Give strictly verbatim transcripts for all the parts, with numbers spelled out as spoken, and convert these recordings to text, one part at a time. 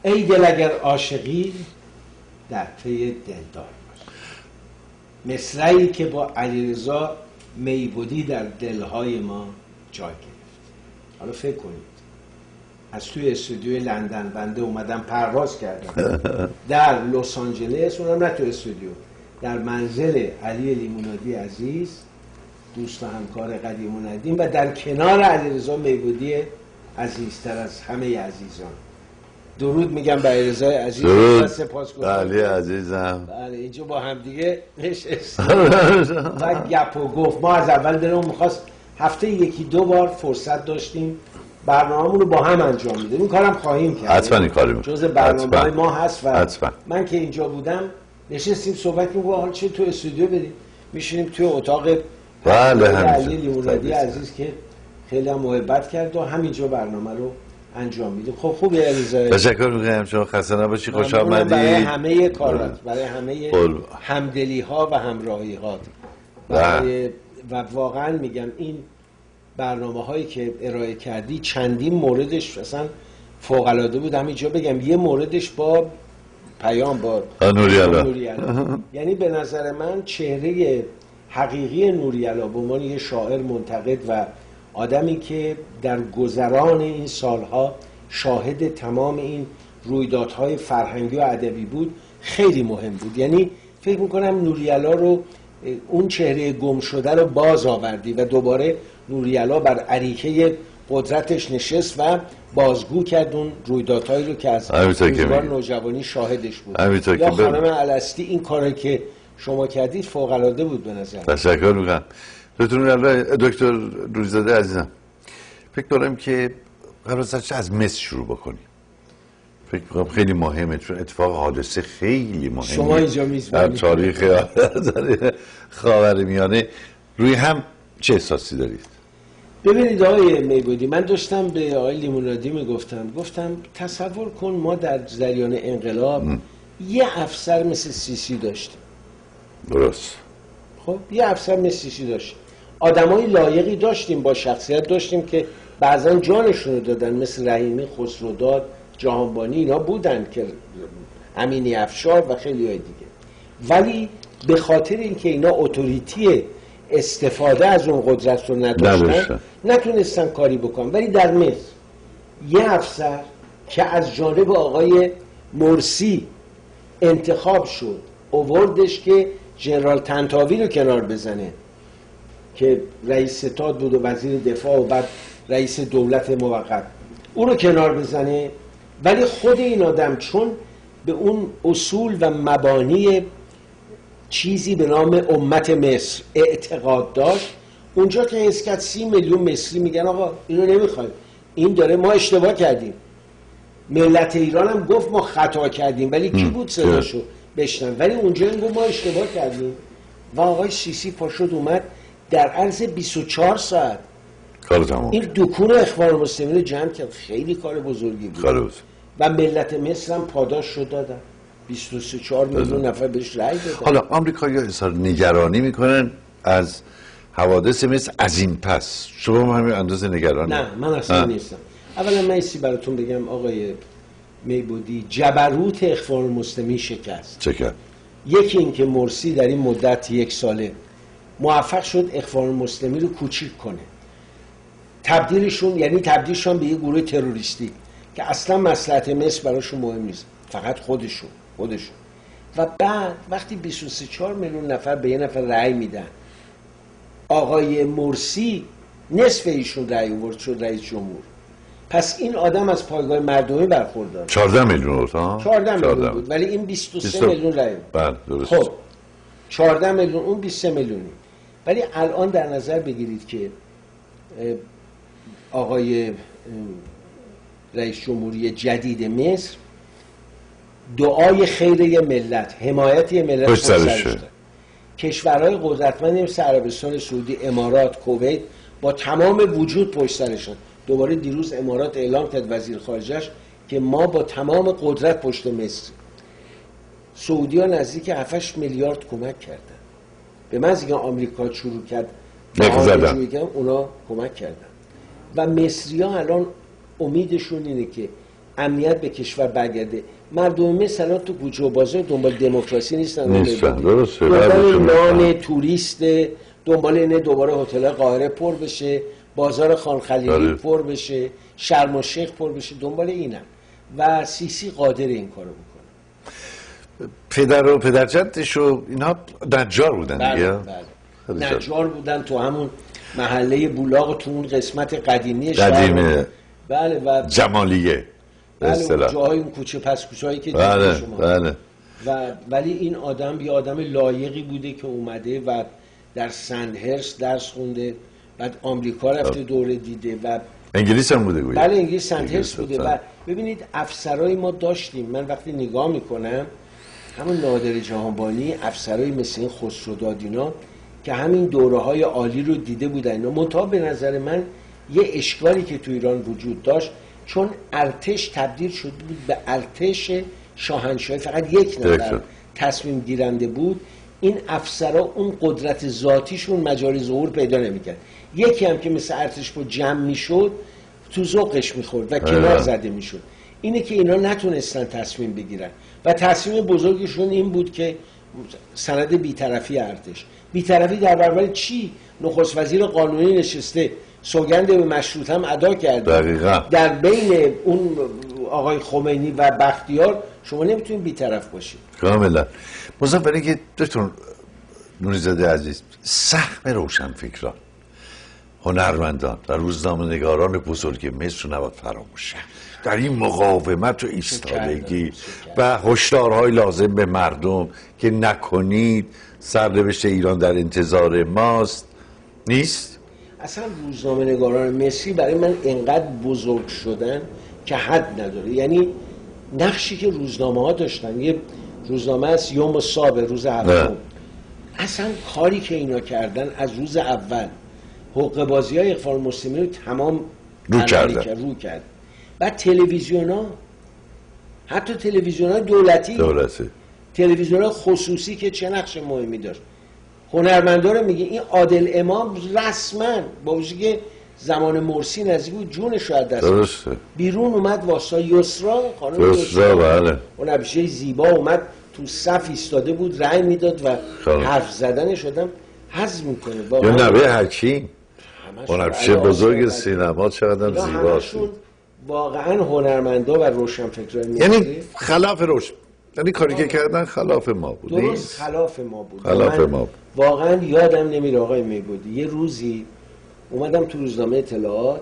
ای دل اگر عاشقی در پی دلدار باش. مصرعی که با علیرضا میبودی در دلهای ما جای گرفت. حالا فکر کنید از توی استودیوی لندن بنده اومدم پرواز کردم در لس آنجلس، اونم نه تو استودیو، در منزل علی لیمونادی عزیز، دوست و همکار قدیم و ندیم، و در کنار علیرضا میبودی عزیزتر از همه عزیزان. درود میگم به علیرضا عزیز. درود سپاسگزارم. بله عزیزم. بله اینجا با هم دیگه نشستیم و گپ و گفت. ما از اول دلمون میخواست هفته یکی دو بار فرصت داشتیم برنامه‌مون رو با هم انجام میدیم. این کارم خواهیم کرد. حتما این کارو جز برنامه ما هست و حتما. من که اینجا بودم نشستیم صحبت می‌کردیم. حالا چه تو استودیو بریم، میشینیم توی اتاق بله علی لیمونادی عزیز که خیلی هم محبت کرد و همینجا برنامه رو انجام میدیم. خب خوبه علیرضا. تشکر می‌کنم شما خسته نباشی، خوش آمدید. برای همه کارات، برای همه همدلی‌ها و همراهی‌ها. برای و واقعا میگم این برنامه‌هایی که ارائه کردی چندین موردش اصلا فوق‌العاده بود. همینجا بگم یه موردش با پیام با نوری‌علا، یعنی به نظر من چهره حقیقی نوری‌علا به عنوان یه شاعر منتقد و آدمی که در گذران این سالها شاهد تمام این رویدادهای فرهنگی و ادبی بود، خیلی مهم بود. یعنی فکر میکنم نوری‌علا رو، اون چهره گم شده رو باز آوردی و دوباره نوری‌علا بر اریکه قدرتش نشست و بازگو کرد اون رویدادهایی رو که از روزگار نوجوانی شاهدش بود. یا خانم الستی این کاری که شما کردید فوق‌العاده بود به نظر. تشکر میکنم. دکتر روززاده عزیزم، فکر کنم که قبل از از مصر شروع بکنیم. فکر کنم خیلی مهمه، چون اتفاق حادثه خیلی مهمه. شما اینجا میزبانی در تاریخ خاورمیانه. روی هم چه احساسی دارید؟ ببینید آقای میبودی، من داشتم به آقای لیمونادی میگفتم گفتم تصور کن ما در جریان انقلاب م. یه افسر مثل سیسی داشتیم. درست. خب یه افسر مثل سیسی داشتیم، آدمای لایقی داشتیم، با شخصیت داشتیم که بعضا جانشون رو دادن، مثل رحیمی، خسروداد، جهانبانی، اینا بودن که امینی افشار و خیلی های دیگه. ولی به خاطر اینکه اینا اتوریتی استفاده از اون قدرت رو نداشتن نتونستن کاری بکنن. ولی در مصر یه افسر که از جانب آقای مرسی انتخاب شد اووردش که ژنرال طنطاوی رو کنار بزنه که رئیس ستاد بود و وزیر دفاع و بعد رئیس دولت موقت، اون رو کنار بزنه. ولی خود این آدم چون به اون اصول و مبانی چیزی به نام امت مصر اعتقاد داشت، اونجا که حس کرد سی میلیون مصری میگن آقا اینو نمیخوایم، این داره، ما اشتباه کردیم. ملت ایران هم گفت ما خطا کردیم، ولی کی بود صداشو بشنن؟ ولی اونجا این گفت ما اشتباه کردیم و آقای سیسی پاشد اومد در عرض بیست و چهار ساعت کار تمام این دکون اخوان المسلمین رو جمع کرد. خیلی کار بزرگی بود. کار بود. و ملت مصر هم پاداش شد دادن، بیست و سه چهار میلیون نفر بهش رأی دادن. حالا آمریکایی‌ها اظهار نگرانی میکنن از حوادث مصر از این پس، شما هم همین اندازه نگرانی؟ نه من اصلا نیستم. اولا من ایسی براتون بگم آقای میبودی، جبروت اخوان المسلمین شکست. چه کرد؟ یکی این که مرسی در این مدت یک ساله موفق شد اخوان المسلمین رو کوچیک کنه، تبدیلشون، یعنی تبدیلشون به یه گروه تروریستی که اصلا مصلحت مصر براشون مهم نیست، فقط خودشون خودشون و بعد وقتی بیست و سه چهار میلیون نفر به یه نفر رأی میدن، آقای مرسی نصف ایشون رأی آورد شد رئیس جمهور، پس این آدم از پایگاه مردمی برخوردار. چهارده میلیون بود ها؟ چهارده میلیون بود ولی این بیست و سه میلیون رأی بود. بله درست. خب چهارده میلیون اون بیست و سه میلیونی. ولی الان در نظر بگیرید که آقای رئیس جمهوری جدید مصر دعای خیر ملت، حمایت ملت پشت سرش شد. کشورهای قدرتمند مثل عربستان سعودی، امارات، کویت با تمام وجود پشت سرشون. دوباره دیروز امارات اعلام کرد وزیر خارجش که ما با تمام قدرت پشت مصر. سعودی ها نزدیک هفت میلیارد کمک کردن. به من دیگه آمریکا شروع کرد نفذدن، اونا کمک کردن و مصری ها الان امیدشون اینه که امنیت به کشور برگرده. مردم مثلا تو کوچه و بازار دنبال دموکراسی نیستن، نیستن، درسته، دنبال نان توریست، دنبال اینه دوباره هتل قاهره پر بشه، بازار خان خلیلی پر بشه، شرم الشیخ پر بشه، دنبال اینن و سیسی قادر این کارو بکنه. پدر و پدرجدش و اینها نجار بودن دیگه. بله بله. نجار بودن تو همون محله بولاق، تو اون قسمت قدیمی شهر. قدیمه. بله و جمالیه. بله جاهای اون کوچه پس کوچه‌ای که بله شما. بله. و ولی این آدم یه آدم لایقی بوده که اومده و در سندهرست درس خونده، بعد آمریکا رفته دوره دیده و انگلیس هم بوده گویا. بله انگلیس سندهرست بوده. و ببینید افسرای ما داشتیم، من وقتی نگاه میکنم همون نادر جهانبانی، افسرای مثل این خسروداد اینا که همین دوره های عالی رو دیده بودن اینا. منتها به نظر من یه اشکالی که تو ایران وجود داشت، چون ارتش تبدیل شده بود به ارتش شاهنشاهی، فقط یک نفر تصمیم گیرنده بود، این افسرها اون قدرت ذاتیشون مجال ظهور پیدا نمیکرد. یکی هم که مثل ارتش با جمع میشد تو ذوقش میخورد و کنار زده میشد. اینه که اینا نتونستن تصمیم بگیرن و تصمیم بزرگشون این بود که سند بی‌طرفی ارتش. بی‌طرفی در برابر چی؟ نخست وزیر قانونی نشسته، سوگند به مشروط هم ادا کرده. دقیقا. در بین اون آقای خمینی و بختیار شما نمیتونید بی‌طرف باشید. کاملا. مضافه که دکتر نوری‌زاده عزیز، سهم روشنفکران، هنرمندان و روزنامه‌نگاران بزرگ مصر نباید فراموش شد در این مقاومت و ایستادگی و هشدارهای لازم به مردم که نکنید، سرنوشت ایران در انتظار ماست نیست. اصلا روزنامه‌نگاران مصری برای من اینقدر بزرگ شدن که حد نداره. یعنی نقشی که روزنامه ها داشتن، یه روزنامه است یوم السابع، روز هفتم، اصلا کاری که اینا کردن از روز اول حقوق بازی های اخوان المسلمین رو تمام رو کردن کرد. رو کرد. بعد تلویزیون ها، حتی تلویزیون های دولتی دولتی تلویزیون های خصوصی که چه نقش مهمی داشت، هنرمندا رو میگه. این عادل امام رسما با وجودی که زمان مرسی نزدیک بود جونش رو از دست درسته بیرون اومد واسه یسرا، خانم یسرا بله، اون همیشه زیبا اومد تو صف ایستاده بود رأی میداد و حرف زدنش آدم هضم میکنه. یا نوه حکیم اون همیشه بزرگ سینما چقدر زیباست. واقعا هنرمندا و روشنفکرای مصری یعنی خلاف روش، یعنی کاری که کردن خلاف ما بود. درست خلاف ما بود. خلاف ما بود. واقعا یادم نمیره آقای میبودی یه روزی اومدم تو روزنامه اطلاعات،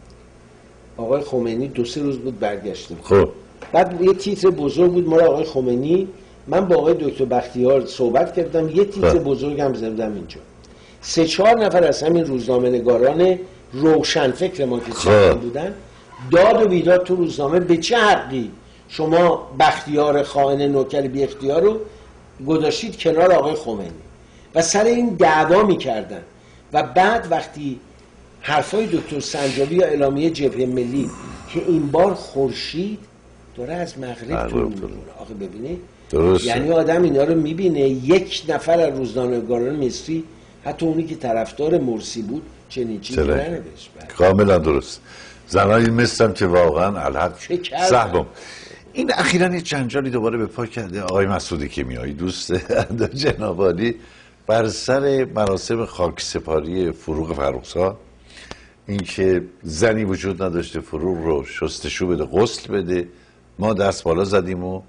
آقای خمینی دو سه روز بود برگشته. خب بعد یه تیتر بزرگ بود مال آقای خمینی، من با آقای دکتر بختیار صحبت کردم، یه تیتر بزرگ هم زدم اینجا. سه چهار نفر از همین روزنامه نگاران روشنفکر ما که چند بودن داد و بیداد تو روزنامه به چه حقی شما بختیار خائن نوکر بی اختیار رو گذاشتید کنار آقای خمینی و سر این دعوا میکردن. و بعد وقتی حرفای دکتر سنجابی یا اعلامیه جبهه ملی که این بار خورشید داره از مغرب طلوع میکنه، آخه ببینید درسته. یعنی آدم اینا رو میبینه، یک نفر از روزنامه‌نگاران مصری حتی اونی که طرفدار مرسی بود چنین چیزی ننوشت. کاملا درست. زنایی مثلم که واقعا الحق صحبم. این اخیراً یه جنجالی دوباره به پا کرده آقای مسعود کیمیایی، دوست جناب عالی، بر سر مراسم خاکسپاری فروغ فرخزاد، این که زنی وجود نداشته فروغ رو شستشو بده، غسل بده، ما دست بالا زدیم و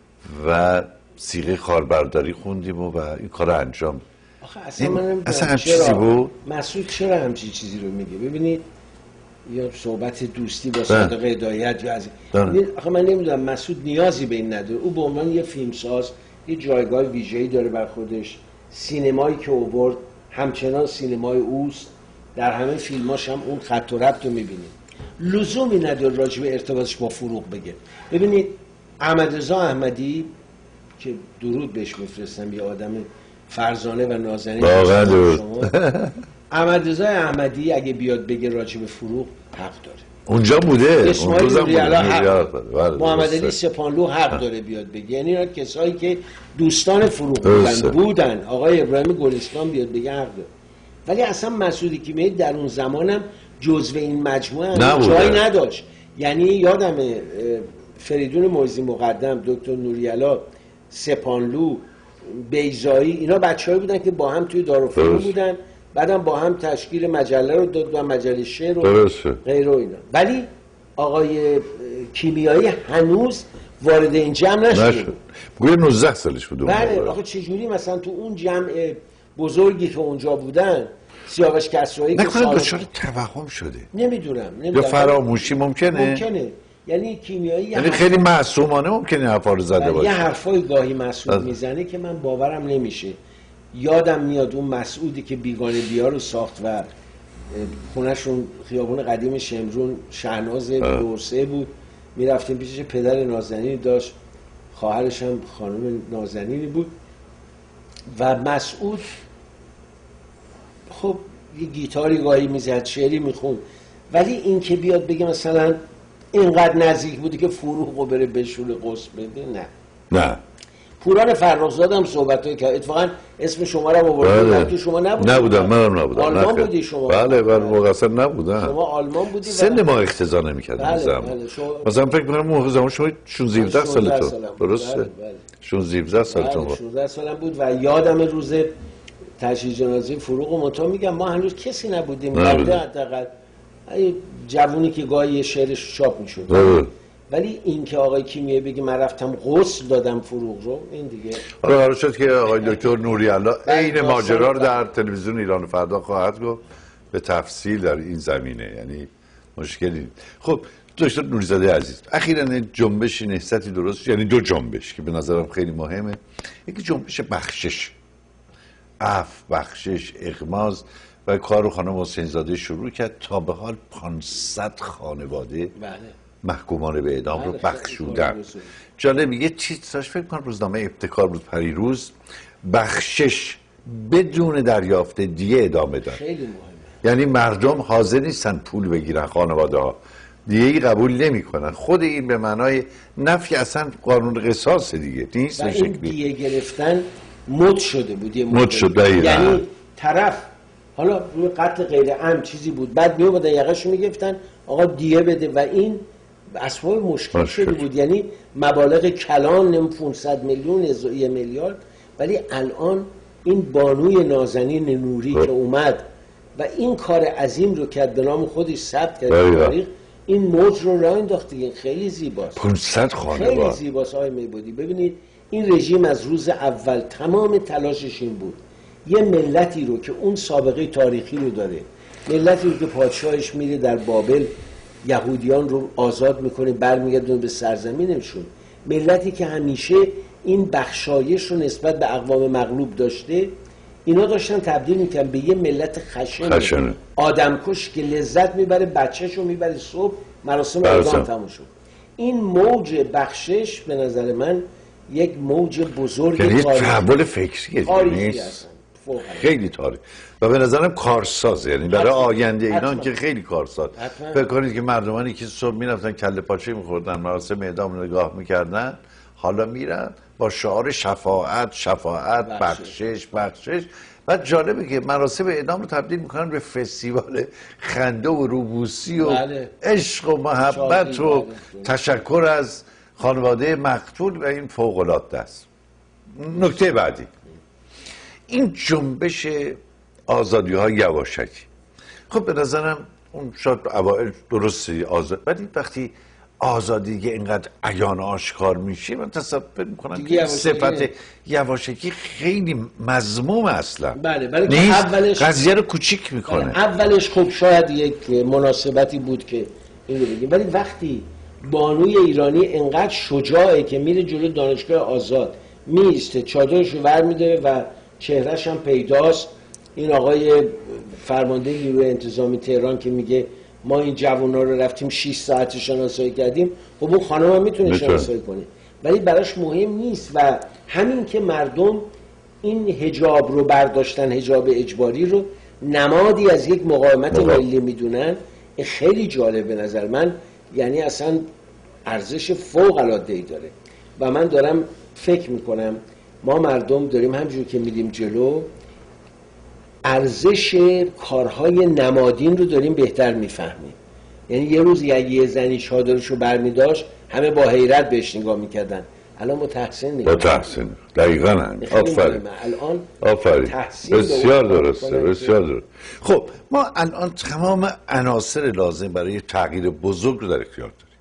و صیغه خاربرداری خوندیم و, و این کار انجام. آخه اصلا من اصلا هم چیزی بود. مسعود چرا همچین چیزی رو میگه؟ ببینید یا صحبت دوستی با صادق هدایت یا از این، آخه من نمیدونم مسعود نیازی به این نداره. او به عنوان یه فیلمساز یه جایگاه ویژه‌ای داره بر خودش، سینمایی که آورد همچنان سینمای اوست، در همه فیلماش هم اون خط و ربط رو میبینید. لزومی نداره راجع به ارتباطش با فروغ بگه. ببینید احمدرضا احمدی که درود بهش میفرستم، یه آدم فرزانه و نازنین واقعا درود. احمدرضا احمدی اگه بیاد بگه راجع به فروغ حق داره، اونجا بوده، اسماعیل نوری‌علا حق داره، محمد محمد علی سپانلو حق داره بیاد بگه. یعنی اینا کسایی که دوستان فروغ بودن بودن آقای ابراهیم گلستان بیاد بگه حق داره. ولی اصلا مسعود کیمیایی در اون زمانم جزو این مجموعه جایی نداشت. یعنی یادم فریدون موعظی مقدم، دکتر نوری‌علا، سپانلو، بیضایی، اینا بچه‌هایی بودن که با هم توی دارالفنون بودن، بعدم با هم تشکیل مجله رو داد و مجله شعر و غیره و اینا. ولی آقای کیمیایی هنوز وارد این جمع نشد. بگویه نوزده سالش بود. بله، آخه چجوری مثلا تو اون جمع بزرگی که اونجا بودن، سیاوش کسرایی که نکنه دچار توهم شده؟ نمیدونم یا فراموشی ممکنه؟ ممکنه. یعنی کیمیایی یعنی خیلی معصومانه ممکنه حرفا رو زده باشه. یه حرفای گاهی مسعود میزنه که من باورم نمیشه. یادم میاد اون مسعودی که بیگانه بیا رو ساخت و خونهشون خیابون قدیم شمرون شهناز دورسه بود، میرفتیم پیشش، پدر نازنینی داشت، خواهرش هم خانم نازنینی بود و مسعود خب یه گیتاری گاهی میزد، شعری میخون، ولی این که بیاد بگه مثلا اینقدر نزدیک بودی که فروغ رو بره بشوره قصد بده، نه نه. پوران فرخزاد هم صحبتایی کرد، اتفاقا اسم شما رو آوردم که شما نبودید. نبودم، منم نبودم. آلمان بودی شما. بله بله، موقع اصلا نبودم. شما آلمان بودی. سن ما اقتضا نمی‌کرد. بله بله. شما مثلا فکر می‌کنم موقع زمان شما شانزده هفده سالتون. درسته؟ بله بله. شانزده هفده سالتون بود. شانزده سالم بود و یادم روز تشییع جنازه فروغ و متا میگم ما هنوز کسی نبودیم. بعد حداقل جوونی که گاهی شعرش چاپ می‌شد. ولی این که آقای کیمیایی بگه من رفتم غسل دادم فروغ رو، این دیگه حالا قرار شد که آقای دکتر نوری‌علا عین ماجرا رو در تلویزیون ایران فردا خواهد گفت به تفصیل در این زمینه، یعنی مشکلی. خب دکتر نوری‌زاده عزیز، اخیراً جنبش نهضتی درست، یعنی دو جنبش که به نظرم خیلی مهمه. یکی جنبش بخشش، عفو، بخشش، اغماض و کار رو خانم حسین زاده شروع کرد. تا به حال پانصد خانواده بله محکومان به اعدام رو بخشودن. جالب یه چیز داشت، فکر کنم روزنامه ابتکار بود پریروز، بخشش بدون دریافت دیه ادامه داد. خیلی مهمه. یعنی مردم حاضر نیستن پول بگیرن، خانواده ها دیه ای قبول نمی کنن. خود این به معنای نفی اصلا قانون قصاص دیگه نیست. و این دیه گرفتن مد شده بود. مد شده. یعنی طرف حالا روی قتل غیر عمد چیزی بود، بعد میومدن یقهشو میگفتن آقا دیه بده و این اسباب مشکل شده بود. یعنی مبالغ کلان، نم پانصد میلیون، یه میلیارد. ولی الان این بانوی نازنین نوری که اومد و این کار عظیم رو کرد، به نام خودش ثبت کرد تاریخ، این موج رو راه انداخت دیگه. خیلی زیباست، پانصد خانواده، خیلی زیباست آقای میبودی. ببینید این رژیم از روز اول تمام تلاشش این بود یه ملتی رو که اون سابقه تاریخی رو داره، ملتی رو که پادشاهش میره در بابل یهودیان رو آزاد میکنه برمیگردونه به سرزمینشون، ملتی که همیشه این بخشایش رو نسبت به اقوام مغلوب داشته، اینا داشتن تبدیل میکنن به یه ملت خشن, خشن. آدمکش که لذت میبره، بچهش رو میبره صبح مراسم اعدام تموم شد. این موج بخشش به نظر من یک موج بزرگ یعنی تحول فکریه، خیلی تاریخ و به نظرم کارسازه، یعنی برای آینده ایران که خیلی کارساز. فکر کنید که مردمانی که صبح میرفتن کله پاچه میخوردن، مراسم اعدام نگاه میکردن، حالا میرن با شعار شفاعت شفاعت بخشش بخشش. بعد جالبه که مراسم اعدام رو تبدیل میکنن به فستیوال خنده و روبوسی و بله. عشق و محبت و بله. تشکر از خانواده مقتول و این فوق العاده است. نکته بعدی، این جنبش آزادی های یواشکی، خب به نظرم اون شاید اوائل درسته آزاد، ولی وقتی آزادی که اینقدر عیان آشکار میشه، من تصور میکنم که صفت یواشکی خیلی مذموم اصلا. بله ولی اولش قضیه رو کوچیک میکنه. بله اولش خب شاید یک مناسبتی بود که این رو بگیم، ولی وقتی بانوی ایرانی اینقدر شجاعه که میره جلو دانشگاه آزاد میسته، چادرش رو ور میداره و چهرهش هم پیداست، این آقای فرمانده نیروی انتظامی تهران که میگه ما این جوونا رو رفتیم شش ساعت شناسایی کردیم، خب اون خانم هم میتونه شناسایی کنه، ولی براش مهم نیست. و همین که مردم این حجاب رو برداشتن، حجاب اجباری رو نمادی از یک مقاومت ملی میدونن، خیلی جالب به نظر من، یعنی اصلا ارزش فوق العاده ای داره. و من دارم فکر میکنم ما مردم داریم همجور که میریم جلو ارزش کارهای نمادین رو داریم بهتر میفهمیم. یعنی یه روز اگه یه زنی چادرشو برمی‌داشت همه با حیرت بهش نگاه می‌کردن، الان با تحسین نگاه با تحسین دقیقاً هم. آفرین الان آفرین بسیار درسته بسیار درست. خب ما الان تمام عناصر لازم برای تغییر بزرگ رو در اختیار داریم.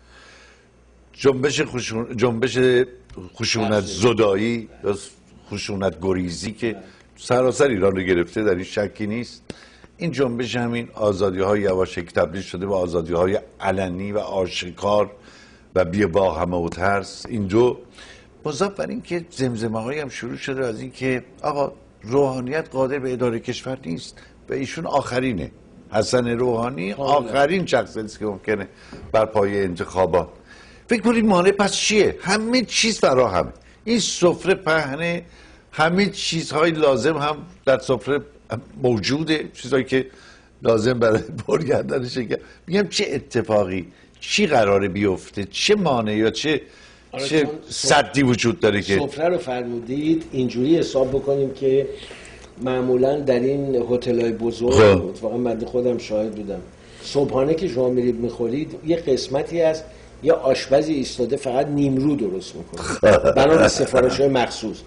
جنبش خشون... جنبش خشونت زدایی یا خشونت گریزی که سراسر ایران رو گرفته، در این شکی نیست. این جنبش همین آزادی های یواشکی تبدیل شده به آزادی های علنی و آشکار و بی واهمه و ترس. این دو مضاف بر این که زمزمه هایی هم شروع شده از این که آقا روحانیت قادر به اداره کشور نیست و ایشون آخرینه. حسن روحانی آخرین شخصی است که ممکنه بر پایه انتخابات. فکر کنید مانع پس چیه؟ همه چیز فراهمه، این سفره پهنه، همه چیزهای لازم هم در سفره موجوده، چیزهایی که لازم برای برگردن شکر. میگم چه اتفاقی چی قراره بیفته، چه مانع یا چه چه سدی وجود داره که سفره رو فرمودید اینجوری حساب بکنیم که معمولا در این هتل‌های بزرگ، اتفاقا من خودم شاهد بودم، صبحانه که شما میرید میخورید یه قسمتی از یه آشپزی ایستاده فقط نیمرو درست میکنه بنا به سفارش‌های مخصوص.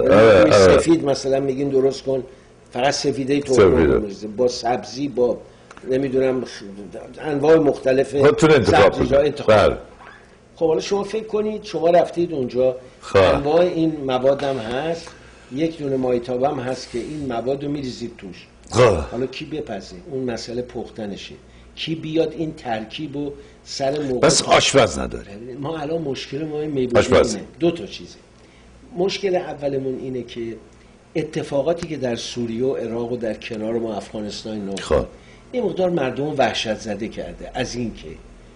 سفید مثلا میگین درست کن، فقط سفیده تخم با سبزی با نمیدونم انواع مختلف سبزی‌ها انتخاب. خب حالا شما فکر کنید شما رفتید اونجا، انواع این مواد هم هست، یک دونه مایتاب هم هست که این مواد رو میریزید توش. حالا کی بپزه؟ اون مسئله پختنشه. کی بیاد این ترکیب و سر موقع؟ بس آشپز نداره. ما الان مشکل ما میبینیم دو تا چیزه. مشکل اولمون اینه که اتفاقاتی که در سوریه و عراق و در کنار ما افغانستان ناخواه این مقدار مردم وحشت زده کرده از این که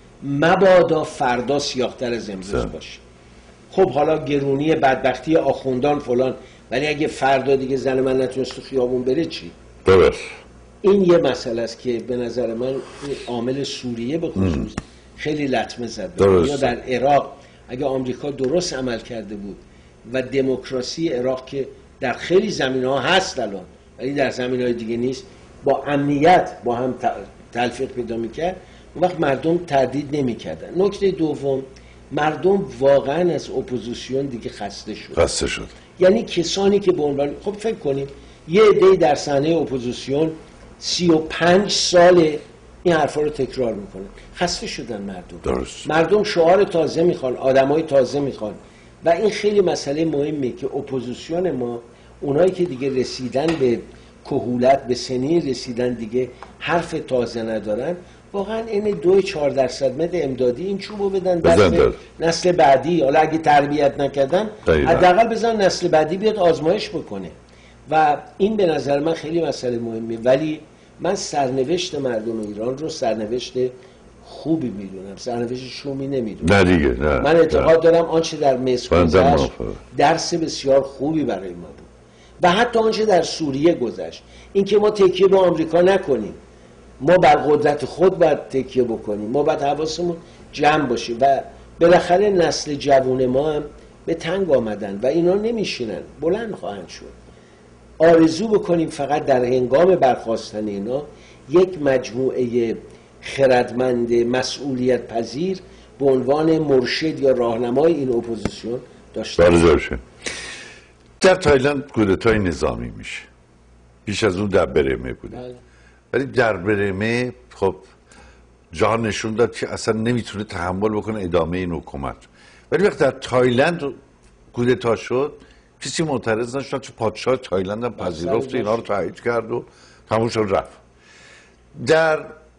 مبادا فردا سیاه‌تر از امروز باشه. خب حالا گرونی بدبختی آخوندان فلان، ولی اگه فردا دیگه زن من نتونست تو خیابون بره چی؟ درست. این یه مسئله است که به نظر من عامل سوریه به خصوص خیلی لطمه زد. یا در عراق اگه آمریکا درست عمل کرده بود و دموکراسی عراق که در خیلی زمینه‌ها هست الان ولی در زمینه‌های دیگه نیست، با امنیت با هم تلفیق پیدا می‌کرد، اون وقت مردم تردید نمی‌کردن. نکته دوم، مردم واقعا از اپوزیسیون دیگه خسته شد. خسته شد. یعنی کسانی که به عنوان، خب فکر کنیم یه عده‌ای در صحنه اپوزیسیون سی و پنج سال این حرفا رو تکرار میکنن، خسته شدن مردم. درست. مردم شعار تازه میخوان، آدمای تازه میخوان و این خیلی مسئله مهمه که اپوزیسیون ما، اونایی که دیگه رسیدن به کهولت، به سنی رسیدن، دیگه حرف تازه ندارن، واقعا این دو چهار درصد مد امدادی این چوبو بدن دست نسل بعدی. حالا اگه تربیت نکردن حداقل بزن نسل بعدی بیاد آزمایش بکنه و این به نظر من خیلی مسئله مهمه. ولی من سرنوشت مردم ایران رو سرنوشت خوبی میدونم، سرنوشت شومی نمیدونم. نه دیگه نه. من اعتقاد دارم آنچه در مصر گذشت درس بسیار خوبی برای ما بود و حتی آنچه در سوریه گذشت، اینکه ما تکیه به آمریکا نکنیم، ما بر قدرت خود باید تکیه بکنیم، ما باید حواسمون جمع باشه و بالاخره نسل جوان ما هم به تنگ آمدن و اینا نمیشینن، بلند خواهند شد. آرزو بکنیم فقط در هنگام برخاستن اینا یک مجموعه خردمند مسئولیت پذیر به عنوان مرشد یا راهنمای این اپوزیسیون داشته باشه. در تایلند کودتای نظامی میشه، پیش از اون در برمه بوده، ولی در برمه خب جهان نشون داد که اصلا نمیتونه تحمل بکنه ادامه این حکومت. ولی وقتی در تایلند کودتا شد کسی معترض نشد، چون پادشاه تایلند هم پذیرفت اینا رو تایید کرد و تموم شد رفت. در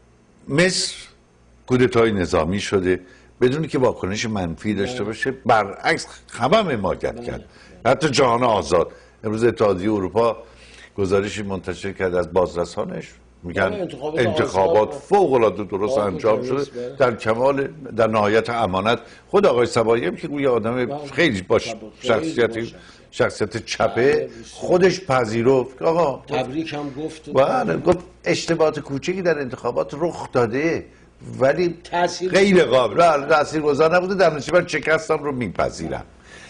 مصر کودتای نظامی شده بدون که واکنش منفی داشته باشه، برعکس همه هم حمایت کرد، حتی جهان آزاد. امروز اتحادیه اروپا گزارشی منتشر کرد از بازرسانش، میگن انتخابات, انتخابات فوق العاده درست انجام شده در کمال، در نهایت امانت. خود آقای صبایی هم که روی آدم خیلی باش شخصیتی شخصیت چپه خودش پذیرفت، آقا تبریک هم گفت و گفت اشتباهات کوچکی در انتخابات رخ داده ولی غیر قابل تاثیرگذار نبوده، در نتیجه من شکستم رو میپذیرم.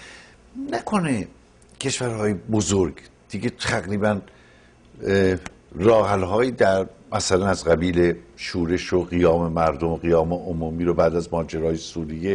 نکنه کشورهای بزرگ دیگه تقریبا راحل‌هایی در مثلا از قبیل شورش و قیام مردم و قیام عمومی رو بعد از ماجرای سوریه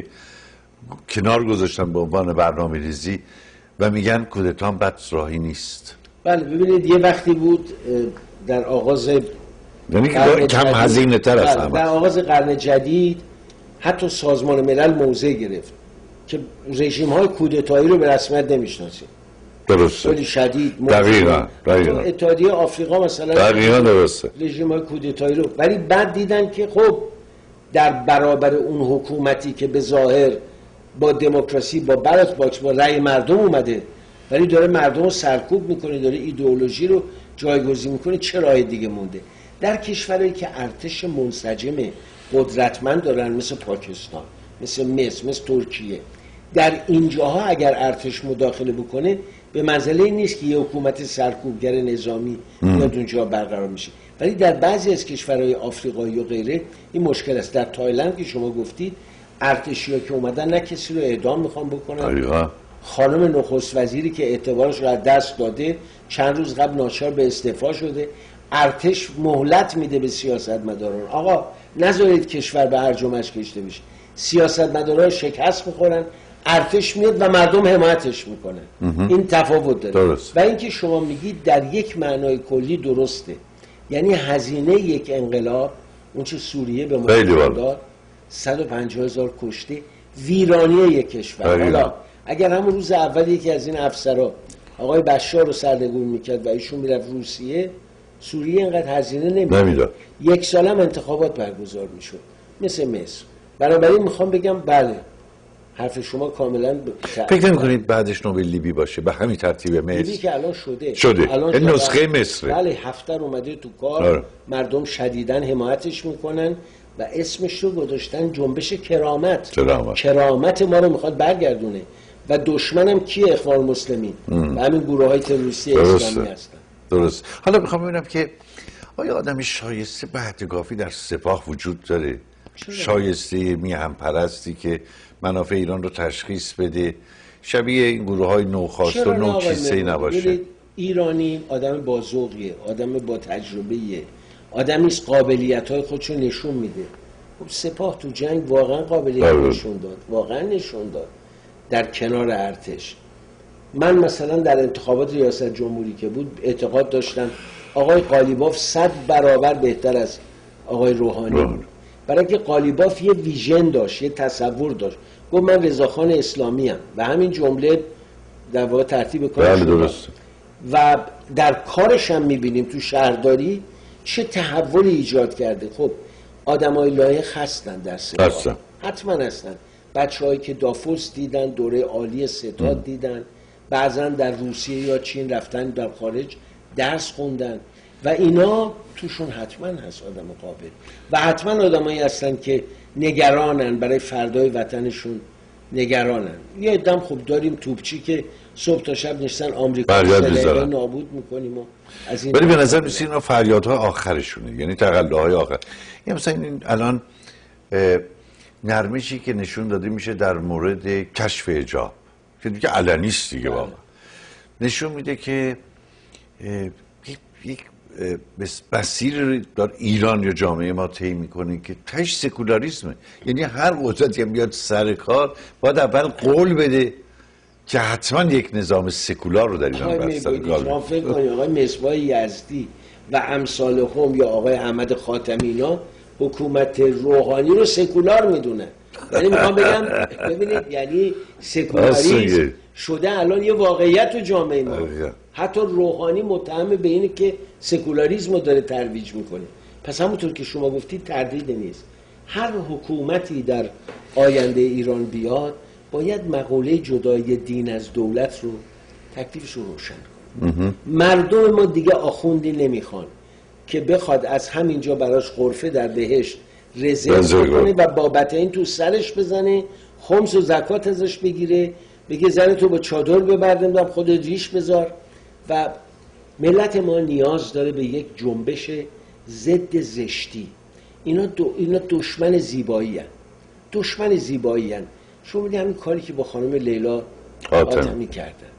کنار گذاشتن به عنوان برنامه ریزی و میگن کودتا بد راهی نیست. بله ببینید یه وقتی بود در آغاز یعنی که کم هزینه تر از همه، در آغاز قرن جدید حتی سازمان ملل موضع گرفت که رژیم های کودتایی رو به رسمیت نمیشناسیم. درسته. خیلی شدید. دقیقاً. دقیقاً. اتحادیه آفریقا مثلا دقیقاً درسته. رژیم های کودتایی رو، ولی بعد دیدن که خب در برابر اون حکومتی که به ظاهر با دموکراسی با بالات باکس با رأی مردم اومده ولی داره مردم رو سرکوب میکنه، داره ایدئولوژی رو جایگزین میکنه، چه راه دیگه مونده؟ در کشورهایی که ارتش منسجم قدرتمند دارن مثل پاکستان، مثل مصر، مثل ترکیه، در اینجاها اگر ارتش مداخله بکنه به منزله نیست که یه حکومت سرکوبگر نظامی میاد اونجا برقرار میشه. ولی در بعضی از کشورهای آفریقایی و غیره این مشکل است. در تایلند که شما گفتید ارتشی‌ها که اومدن نه کسی رو اعدام میخوان بکنن. دقیقاً. خانم نخست وزیری که اعتبارش رو از دست داده چند روز قبل ناچار به استعفا شده. ارتش مهلت میده به سیاستمداران، آقا نذارید کشور به هرج و مرج کشیده بشه. سیاستمداران شکست میخورن، ارتش میاد و مردم حمایتش میکنن. این تفاوت داره. درست. و اینکه شما میگید در یک معنای کلی درسته، یعنی هزینه یک انقلاب اون چه سوریه به ما داد، صد و پنجاه هزار کشته، ویرانی یک کشور. حالا اگر همون روز اول یکی از این افسرها آقای بشار رو سرنگون میکرد و ایشون میرفت روسیه، سوریه اینقدر هزینه نمیداد. یک سال هم انتخابات برگزار میشد مثل مصر. بنابراین میخوام بگم بله حرف شما کاملا ب... فکر نمی‌کنید بعدش نوبل لیبی باشه به همین ترتیب مصر؟ لیبی که الان شده شده الان این نسخه مصره. بله هفتر اومده تو کار. آره. مردم شدیداً حمایتش میکنن و اسمش رو گذاشتن جنبش کرامت. کرامت کرامت ما رو میخواد برگردونه و دشمنم کیه؟ اخوان المسلمین و همین گروه های تروریستی اسلامی هستن. درست. حالا میخوام ببینم که آیا آدمی شایسته به احتکافی در سپاه وجود داره؟ شایسته میهم پرستی که منافع ایران رو تشخیص بده، شبیه این گروه های نوخاست و نو کیسه‌ای نباشه؟ ایرانی آدم با ذوقیه، آدم با تجربه‌ایه، آدمی است قابلیت‌های خودشو نشون میده. خب سپاه تو جنگ واقعا قابلیت نشون داد، واقعا نشون داد در کنار ارتش. من مثلا در انتخابات ریاست جمهوری که بود اعتقاد داشتم آقای قالیباف صد برابر بهتر از آقای روحانی بود، برای که قالیباف یه ویژن داشت، یه تصور داشت. گفت من رضاخان اسلامی ام و همین جمله در واقع ترتیب کارش بود و در کارش هم میبینیم تو شهرداری چه تحولی ایجاد کرده. خب آدمای لایق هستن در سپاه، حتما هستن. بچه‌هایی که دافوس دیدن، دوره عالی ستاد دیدن، بعضا در روسیه یا چین رفتن در خارج درس خوندن و اینا توشون حتما هست آدم قابل و حتما آدمایی هستن که نگرانن برای فردای وطنشون، نگرانن. یه عدم خوب داریم توپچی که صبح تا شب نشستن آمریکا رو نابود میکنیم و از این. ولی به نظر میسه اینا فریادهای آخرشونه، یعنی تقلاهای آخر. یه مثلا این الان نرمشی که نشون داده میشه در مورد کشف حجاب که دیگه علنی است دیگه، واقعا نشون میده که یک مسیر دار ایران یا جامعه ما طی میکنه که تش سکولاریسمه. یعنی هر قدرتی هم بیاد سر کار باید اول قول بده که حتما یک نظام سکولار رو در ایران بستر قال شما فکر کنید آقای مصباح یزدی و امثال هم یا آقای احمد خاتمی اینا حکومت روحانی رو سکولار میدونن. یعنی میخوام بگم ببینید یعنی سکولاریسم شده الان یه واقعیت تو جامعه ما. حتی روحانی متهم به اینه که سکولاریسم رو داره ترویج میکنه. پس همونطور که شما گفتید تردید نیست، هر حکومتی در آینده ایران بیاد باید مقوله جدایی دین از دولت رو تکلیفش رو روشن کنه. مردم ما دیگه آخوندی نمیخوان که بخواد از همینجا براش غرفه در بهشت رزرو کنه و بابت این تو سرش بزنه، خمس و زکات ازش بگیره، بگه زن تو با چادر ببردم خودت ریش بذار. و ملت ما نیاز داره به یک جنبش ضد زشتی. اینا, دو اینا دشمن زیبایی هن. دشمن زیبایی هن. شما میدید همین کاری که با خانم لیلا حاتمی کردن،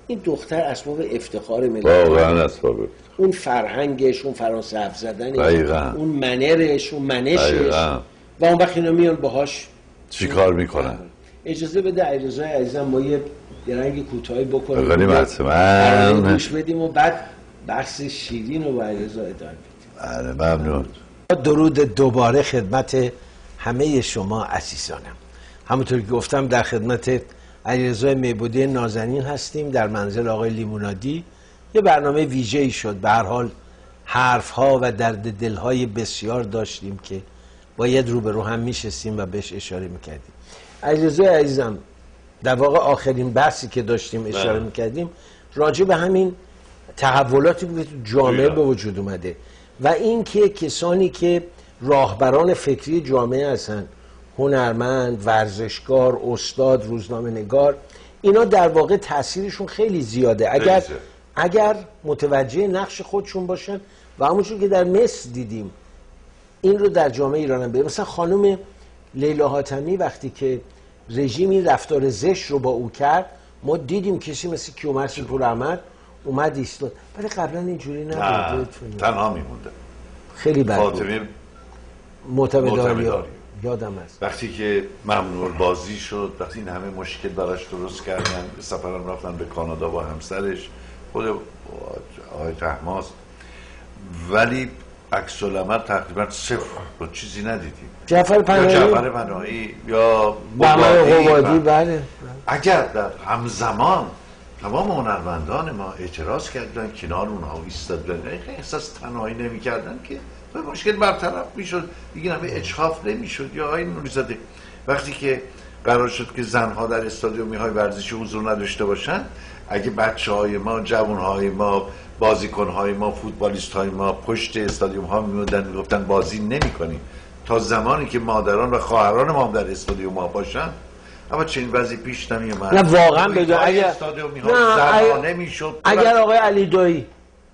این دختر اسباب افتخار ملت، واقعا اسباب افتخار. اون فرهنگش، اون فرانسه حرف زدنش، دقیقاً. اون منرش، اون منشش، دقیقاً. و اون وقت اینا میان باهاش چی کار میکنن؟ اجازه بده علیرضا عزیزم ما یه رنگ کوتاهی بکنیم، بکنیم حتما گوش بدیم و بعد بحث شیرین رو با علیرضا ادامه بدیم. بله ممنون. درود دوباره خدمت همه شما عزیزانم. همونطور که گفتم در خدمت علیرضا میبودی نازنین هستیم در منزل آقای لیمونادی. یه برنامه ویژه‌ای شد، به هر حال حرف‌ها و درد دل‌های بسیار داشتیم که باید رو به رو هم میشستیم و بهش اشاره میکردیم. علیرضا عزیزم در واقع آخرین بحثی که داشتیم اشاره میکردیم راجع به همین تحولاتی بود که تو جامعه به وجود اومده و این که کسانی که راهبران فکری جامعه هستن، هنرمند، ورزشکار، استاد، روزنامه نگار، اینا در واقع تاثیرشون خیلی زیاده اگر اگر متوجه نقش خودشون باشن و همونجور که در مصر دیدیم این رو در جامعه ایران هم بده. مثلا خانم لیلا حاتمی وقتی که رژیم این رفتار زشت رو با او کرد، ما دیدیم کسی مثل کیومرث پوراحمد اومد ایستاد، ولی قبلا اینجوری نبود، تنها میمونده. خیلی بد بود. فاطمه معتمداری یادم هست وقتی که ممنوع بازی شد، وقتی این همه مشکل براش درست کردن، سفرم رفتن به کانادا با همسرش خود آقای طهماسب، ولی عکس العمل تقریبا صفر، با چیزی ندیدیم. جعفر پناهی، یا جعفر پناهی یا بهمن قبادی. بله اگر در همزمان تمام هنرمندان ما اعتراض کردن، کنار اونها ایستادن، احساس تنهایی نمی کردن که مشکل برطرف میشد، دیگه همه اجحاف نمیشد. یا آقای نوری‌زاده وقتی که قرار شد که زنها در استادیومی های ورزشی حضور نداشته باشن، اگه بچه های ما، جوان های ما، بازیکن های ما، فوتبالیست های ما پشت استادیوم ها میموندن میگفتن بازی نمی کنیم تا زمانی که مادران و خواهران ما در استادیوم ها باشن، اما چنین وضعی پیش نمی اومد. نه واقعا بگم اگر استادیومی ها زنانه میشد، اگر آقای علی دایی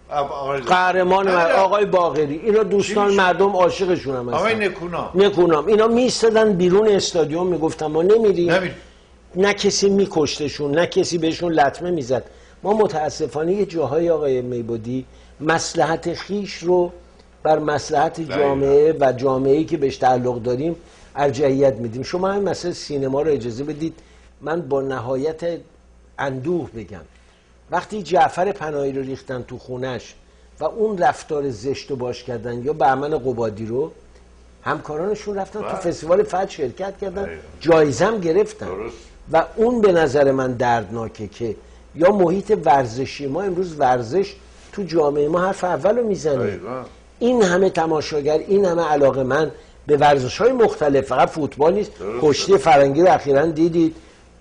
قهرمان من، آقای باقری، اینا دوستان مردم عاشقشون هم هستن، آقای نکونام نکونام اینا میستدن بیرون استادیوم میگفتن ما نمیریم، نمیر. نه کسی میکشتشون، نه کسی بهشون لطمه میزد. ما متاسفانه یه جاهای آقای میبودی مصلحت خیش رو بر مصلحت جامعه و جامعه‌ای که بهش تعلق داریم ارجحیت میدیم. شما همین مثلا سینما رو اجازه بدید من با نهایت اندوه بگم، وقتی جعفر پناهی رو ریختن تو خونش و اون رفتار زشت رو باش کردن، یا بهمن قبادی رو، همکارانشون رفتن تو فستیوال فجر شرکت کردن، جایزه هم گرفتن. و اون به نظر من دردناکه که یا محیط ورزشی ما امروز ورزش تو جامعه ما حرف اول رو میزنه. این همه تماشاگر، این همه علاقه من به ورزش های مختلف، فقط فوتبال نیست، کشتی فرنگی رو اخیراً دیدید،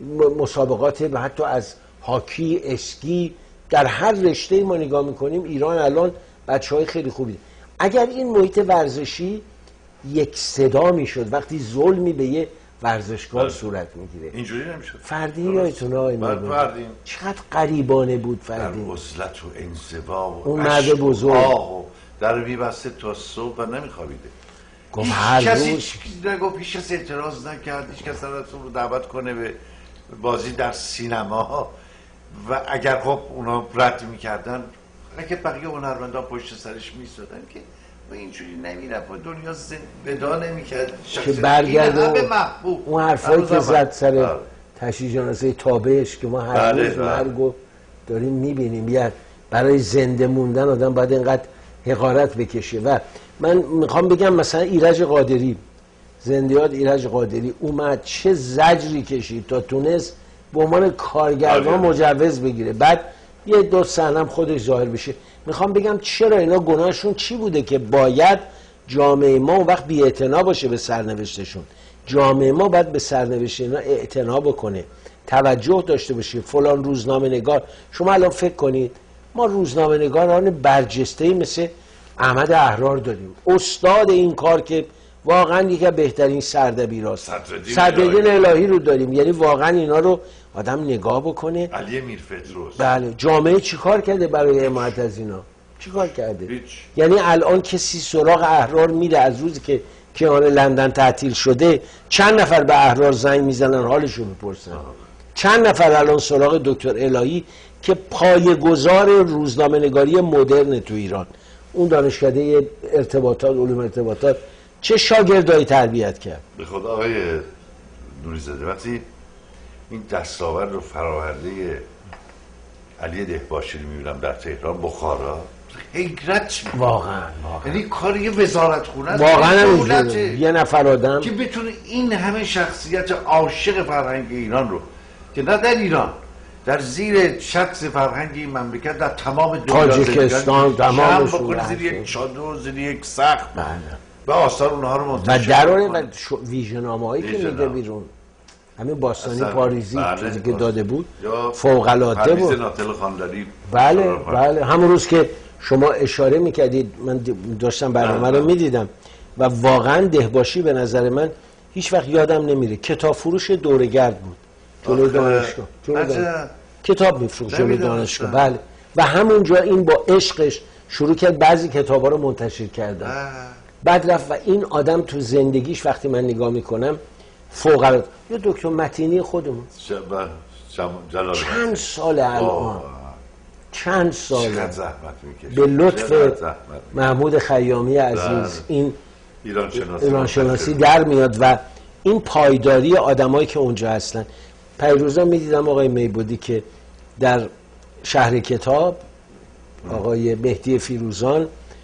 مسابقات حتی از هاکی، اسکی، در هر رشته ما نگاه میکنیم ایران الان بچه های خیلی خوبی. اگر این محیط ورزشی یک صدا میشد وقتی ظلمی به یه ورزشکار بله. صورت میگیره، اینجوری نمیشد. فردین یادتونه آقای فردین چقدر غریبانه بود فردین، در وصلت و انزوا و اون مرد بزرگ و در میبسته تا صبح و نمیخوابیده. گفت هر کسی روز چیزی نگفت، هیچ کس اعتراض نکرد، هیچ کس رو دعوت کنه به بازی در سینما. و اگر خب اونا رد میکردن، اگه بقیه هنرمندان پشت سرش میستادن که و اینجوری نمیره با دنیا ودا نمیکرد که برگرده اون حرفایی که زد سر تشییع جنازه تابعش که ما هر روز مرگو داریم میبینیم. یه برای زنده موندن آدم باید اینقدر حقارت بکشه. و من میخوام بگم مثلا ایرج قادری، زندیات ایرج قادری اومد چه زجری کشید تا تونست به عنوان کارگردان مجوز بگیره، بعد یه دو صحنه خودش ظاهر بشه. میخوام بگم چرا اینا گناهشون چی بوده که باید جامعه ما اون وقت بی‌اعتنا باشه به سرنوشتشون. جامعه ما باید به سرنوشت اینا اعتنا بکنه، توجه داشته باشه. فلان روزنامه نگار، شما الان فکر کنید ما روزنامه نگاران برجسته‌ای مثل احمد احرار داریم، استاد این کار که واقعا یکی از بهترین سردبیراست، صدرالدین الهی رو داریم. یعنی واقعا اینا رو آدم نگاه بکنه. علی میرفتروس، بله، جامعه چیکار کرده برای حمایت از اینا؟ چیکار کرده؟ هیچ. یعنی الان کسی سراغ احرار میره از روزی که کیان لندن تعطیل شده، چند نفر به احرار زنگ میزنن حالشو میپرسن؟ چند نفر الان سراغ دکتر الهی که پایه‌گذار روزنامه‌نگاری مدرن تو ایران، اون دانشکده ارتباطات، علوم ارتباطات، چه شاگردایی تربیت کرد. به خدا آقای نوری‌زاده وقتی این دستاورد رو فراورده علی دهباشی رو می‌بینم در تهران، بخارا، حیرت می‌کنم. واقعا یعنی کار یه وزارتخونه است، واقعا یه نفر آدم که بتونه این همه شخصیت عاشق فرهنگ ایران رو که نه در ایران، در زیر شخص فرهنگ این مملکت در تمام دنیا، تاجیکستان، تمام بکنه زیر یک چادر، زیر یک سقف و آثار اونها رو منتشر و درونه و ویژنامه‌هایی که میده بیرون، همین باستانی پاریزی چیزی که داده بود فوق‌العاده بود. ناتل خانداری. بله بله، همون روز که شما اشاره میکردید من داشتم برنامه رو میدیدم و واقعا دهباشی به نظر من هیچ وقت یادم نمیره کتاب فروش دورگرد بود جلوی دانشگاه، کتاب میفروخت جلوی دانشگاه. بله، و همونجا این با عشقش شروع کرد بعضی کتابا رو منتشر کردن. بعد رفت و این آدم تو زندگیش وقتی من نگاه میکنم فوق العاده. یا دکتر متینی خودمون چند سال الان چند سال به لطف محمود خیامی عزیز این ایران شناسی در میاد و این پایداری آدمایی که اونجا هستن. پیروزا میدیدم آقای میبودی که در شهر کتاب آقای مهدی فیروزان،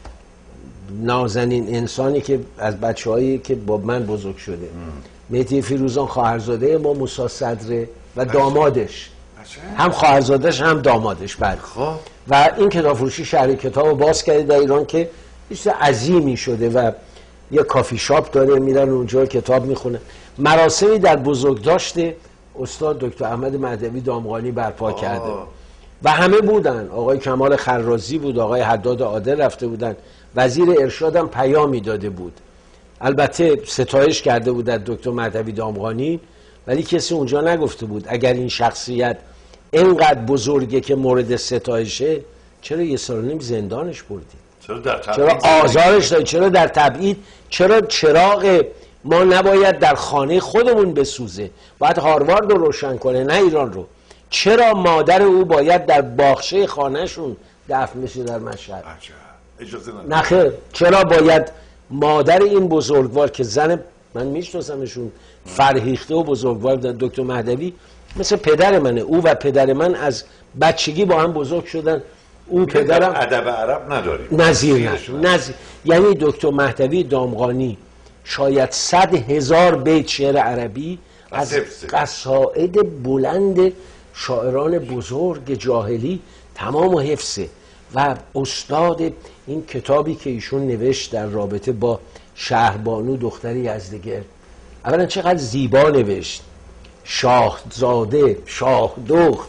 نازنین انسانی که از بچه‌هایی که با من بزرگ شده، مهدی فیروزان خواهرزاده ما موسی صدره و دامادش، هم خواهرزادش هم دامادش. بعد و این کتاب فروشی شهر کتاب رو باز کرده در ایران که چیز عظیمی شده و یه کافی شاپ داره، میرن اونجا کتاب میخونه. مراسمی در بزرگداشت استاد دکتر احمد مهدوی دامغانی برپا آه. کرده و همه بودن، آقای کمال خرازی بود، آقای حداد عادل رفته بودن، وزیر ارشاد هم پیامی داده بود، البته ستایش کرده بود در دکتر مهدوی دامغانی، ولی کسی اونجا نگفته بود اگر این شخصیت اینقدر بزرگه که مورد ستایشه چرا یه سال نیم زندانش بردید؟ چرا در چرا آزارش دادید؟ چرا در تبعید؟ چرا چراغ ما نباید در خانه خودمون بسوزه؟ باید هاروارد رو روشن کنه نه ایران رو. چرا مادر او باید در باغچه خانهشون دفن بشه در مشهد؟ اجازه نه خیر. چرا باید مادر این بزرگوار که زن من میشناسمشون فرهیخته و بزرگوار دکتر مهدوی مثل پدر منه، او و پدر من از بچگی با هم بزرگ شدن. اون پدرم ادب عرب نداریم نظیر نظیر یعنی دکتر مهدوی دامغانی شاید صد هزار بیت شعر عربی از قصائد بلند شاعران بزرگ جاهلی تمام و حفظه و استاد این کتابی که ایشون نوشت در رابطه با شهربانو دختر یزدگرد، اولا چقدر زیبا نوشت، شاهزاده، شاه دخت،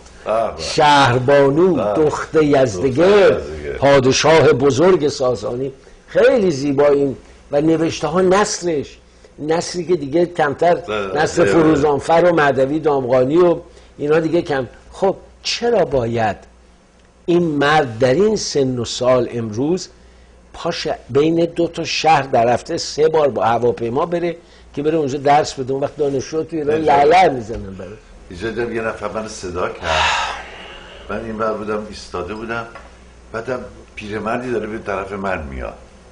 شهربانو دختر یزدگرد، پادشاه بزرگ ساسانی، خیلی زیبا این و نوشته ها نثرش، نثری که دیگه کمتر نثر فروزانفر و مهدوی دامغانی و اینا دیگه کم. خب چرا باید این مرد در این سن و سال امروز پاش بین دو تا شهر در هفته سه بار با هواپیما بره که بره اونجا درس بده؟ اون وقت دانشجو تو ایران لعله میزنن بره. اینجا یه نفر من صدا کرد، من این بر بودم ایستاده بودم، بعدم پیرمردی داره به طرف من میاد،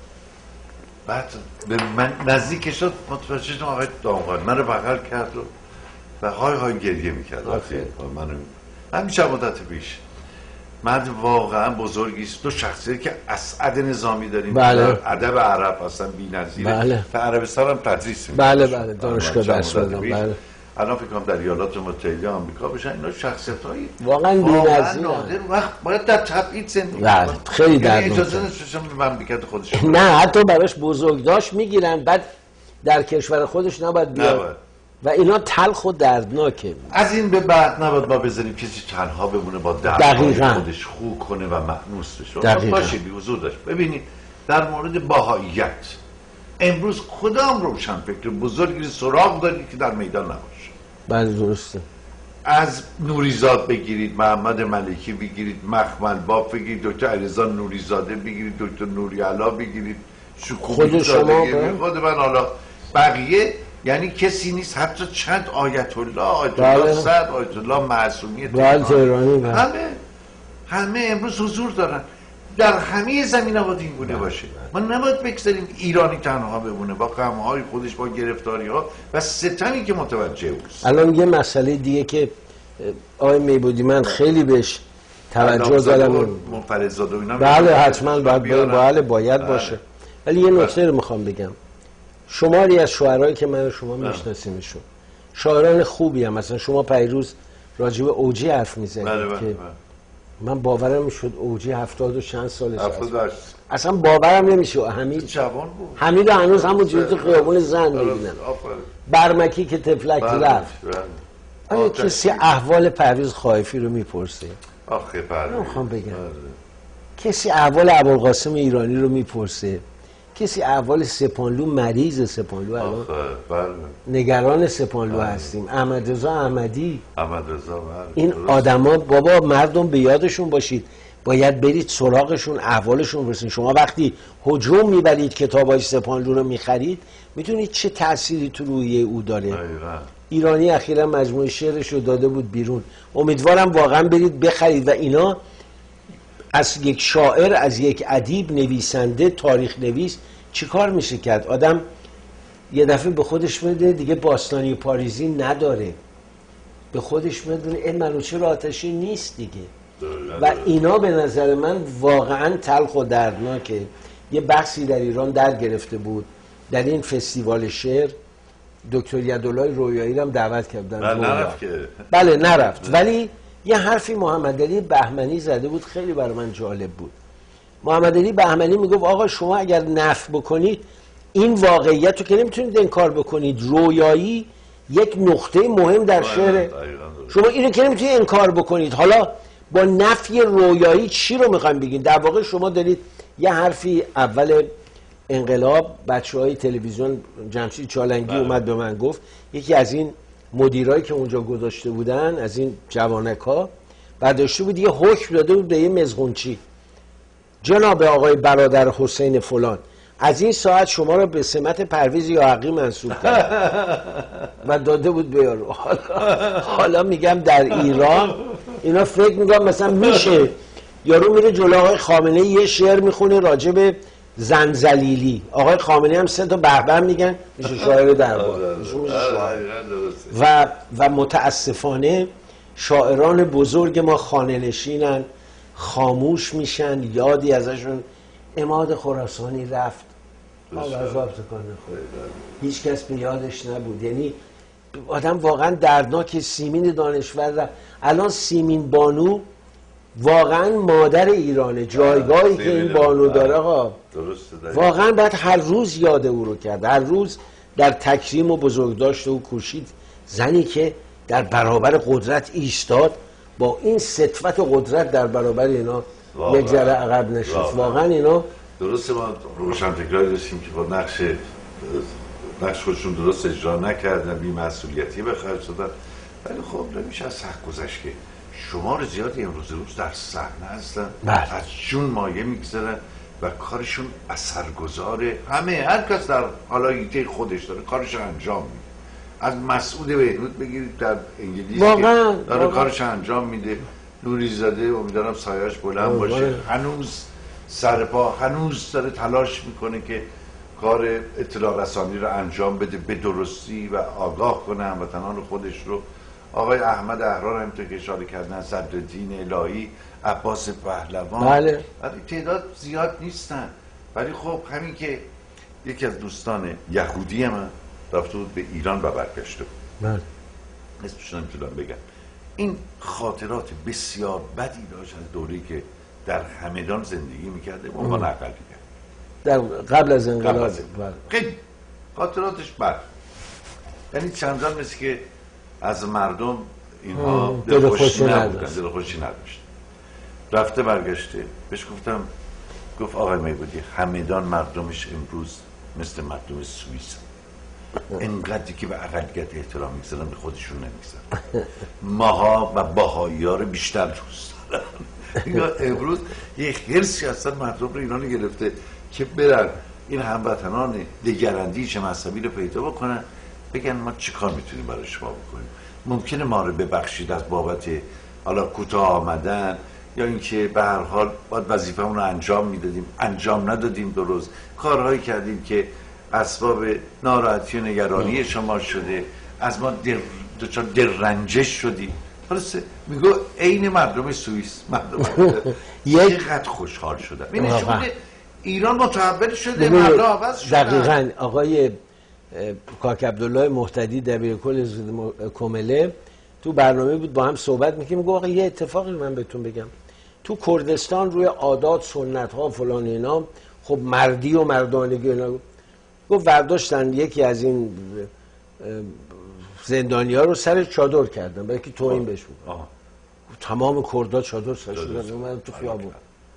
بعد به من نزدیک شد، متوجه شدم آقای دامغانی من رو بغل کرد و و های های گریه میکرد. من من میشه مدت پیش مرد واقعا بزرگی است، دو شخصیتی که اسعد نظامی داریم، بله. ادب عرب اصلا بی‌نظیره، بله. در عربستان هم تدریس می‌کنه. بله بله دانشگاه درس میدم. بله. الان فکر کنم در ایالات متحده آمریکا بشن اینا شخصیت‌های واقعا بی‌نظیر وقت باید در تبعید زندگی کنن. خیلی دردناکه. اجازه نمی‌شه مملکت خودشون. نه حتی براش بزرگداشت میگیرن، بعد در کشور خودش نباید بیاد. و اینا تلخ و دردناکه. از این به بعد نباید ما بذاریم کسی تنها بمونه با دردهای خودش خو کنه و مأنوس بشه. باشه بی حضور داشت. ببینید در مورد بهائیت امروز کدام روشن فکر بزرگی سراغ دارید که در میدان نباشه؟ بله درسته. از نوریزاد بگیرید، محمد ملکی بگیرید، مخمل باب بگیرید، دکتر علیرضا نوریزاده بگیرید، دکتر نوری علا بگیرید، خود شما خود من، حالا بقیه یعنی کسی نیست، حتی چند آیت الله، آیت الله صد، آیت الله معصومی تهرانی، همه همه امروز حضور دارن در همه زمینه‌ها دین بوده باشه. ما نباید بگذاریم ایرانی تنها بمونه با غم‌های خودش، با گرفتاری‌ها و ستمی که متوجه اوست. الان یه مسئله دیگه که آقای میبودی من خیلی بهش توجه دارم، منفردزاده و اینا، بله حتما باید باید باید باشه. ولی یه نکته رو میخوام بگم، شماری از شاعرایی که من و شما میشناسیمشون شاعران خوبی هم، مثلا شما پیروز راجع به اوجی حرف میزنید که من باورم میشد اوجی هفتاد و چند سالش هست، اصلا باورم نمیشه. حمید جوان بود، حمید هنوز همون جوری تو خیابون زن میبینم. برمکی که تفلک رفت. آیا کسی احوال پرویز خائفی رو میپرسه؟ آخه پرویز نمیخوام بگم کسی احوال ابوالقاسم ایرانی رو میپرسه؟ کسی احوال سپانلو، مریض سپانلو، الان نگران سپانلو هستیم. احمد رضا احمدی، احمد رضا این آدما بابا مردم به یادشون باشید، باید برید سراغشون، احوالشون برسید. شما وقتی هجوم میبرید کتابای سپانلو رو میخرید، میتونید چه تأثیری تو روی او داره. ایوه. ایرانی اخیرا مجموعه شعرش رو داده بود بیرون، امیدوارم واقعا برید بخرید. و اینا از یک شاعر، از یک ادیب، نویسنده، تاریخ نویس چی کار میشه کرد؟ آدم یه دفعه به خودش میده دیگه باستانی پاریزی نداره، به خودش میدونه این منوچهر آتشی نیست دیگه. و اینا به نظر من واقعا تلخ و دردناکه. یه بحثی در ایران در گرفته بود در این فستیوال شعر، دکتر یدالله رویایی هم دعوت کردن. بله نرفت که بله نرفت، ولی یه حرفی محمد علی بهمنی زده بود خیلی برای من جالب بود. محمد علی بهمنی میگفت آقا شما اگر نفی بکنید این واقعیت رو که نمیتونید انکار بکنید، رویایی یک نقطه مهم در شعر شما، اینو که نمیتونید انکار بکنید. حالا با نفی رویایی چی رو میخوایم بگید؟ در واقع شما دارید یه حرفی اول انقلاب بچه های تلویزیون، جمشید چالنگی بله. اومد به من گفت، یکی از این مدیرایی که اونجا گذاشته بودن از این جوانک ها برداشته بود یه حکم داده بود به یه مزغونچی، جناب آقای برادر حسین فلان از این ساعت شما رو به سمت پرویز یاحقی منصوب کرد و داده بود به یارو. حالا, حالا میگم در ایران اینا فکر میگم مثلا میشه یارو میره جلو آقای خامنه یه شعر میخونه راجع به زنزلیلی، آقای خامنه‌ای هم سه تا بهبه میگن میشه شاعر دربار. و و متاسفانه شاعران بزرگ ما خانه نشینن، خاموش میشن، یادی ازشون. عماد خراسانی رفت، آوازاب تکانه خود، هیچ کس به یادش نبود. یعنی آدم واقعا دردناک. سیمین دانشور رفت. الان سیمین بانو واقعا مادر ایرانه، جایگاهی که این بانو داره ها واقعا باید هر روز یاد او رو کرد، هر روز در تکریم و بزرگداشت او کوشید. زنی که در برابر قدرت ایستاد، با این سطوت و قدرت در برابر اینا یک ذره عقب نشست. واقعا اینا درسته ما روشنفکرایی داشتیم که با نقش نقش خودشون درست اجرا نکردن، بی‌مسئولیتی به خرج دادن، ولی خب نمیشه از حق گذشت که شمار زیادی امروز روز در صحنه هستن، از جون مایه میگذارن و کارشون اثرگذاره. همه هر کس در حالاییته خودش داره کارش انجام میده. از مسعود بهنود بگیرید در انگلیس واقعا که داره کارش انجام میده، نوریزاده امیدوارم سایه‌اش بلند باشه، هنوز سرپا، هنوز داره تلاش میکنه که کار اطلاع رسانی رو انجام بده به درستی و آگاه کنه هموطنان خودش رو. آقای احمد احرار همینطور که اشاره کردن، صدرالدین الهی، عباس پهلوان، بله. ولی تعداد زیاد نیستن. ولی خب همین که یکی از دوستان یهودی من رفته بود به ایران و برگشته بود، بله. اسمش نمیتونم بگم، این خاطرات بسیار بدی داشت از دوره‌ای که در همدان زندگی میکرده به عنوان اقلیت در قبل از انقلاب. خیلی خاطراتش بد، یعنی چندان مثل که از مردم اینها دلخوشی نبودن، دلخوشی نداشت. رفته برگشته، بهش گفتم، گفت آقای میبودی همدان مردمش امروز مثل مردم سوئیس، انقدری که به اقلیت احترام میگذارن به خودشون نمیگذارن. ماها و باهایی ها رو بیشتر دوست دارن. امروز یه حرصی اصلا مردم رو ایران گرفته که برن این هموطنان دگراندیش مذهبی رو پیدا بکنن، بگن ما چیکار میتونیم برای شما بکنیم. ممکنه ما رو ببخشید از بابت حالا کوتاه آمدن، یا اینکه به هر حال باید وظیفه‌مون رو انجام میدادیم، انجام ندادیم، درست کارهایی کردیم که اسباب ناراحتی و نگرانی شما شده، از ما در دچار دررنجش شدیم. درسته؟ میگو عین مردم سوئیس، مردم چقدر خوشحال شدن. ببینید شما ایران متحول شده، مردم عوض شدن. دقیقاً آقای کاک عبدالله مهتدی دبیرکل کمله تو برنامه بود با هم صحبت میکنیم، میگه آقا یه اتفاقی من بهتون بگم، تو کردستان روی عادات سنت ها فلان اینا خب مردی و مردانگی اینا گفت برداشتن یکی از این زندانی ها رو سر چادر کردن برای که توهین بهش بود. تمام کردها چادر سر شدن اومدن تو خیابون.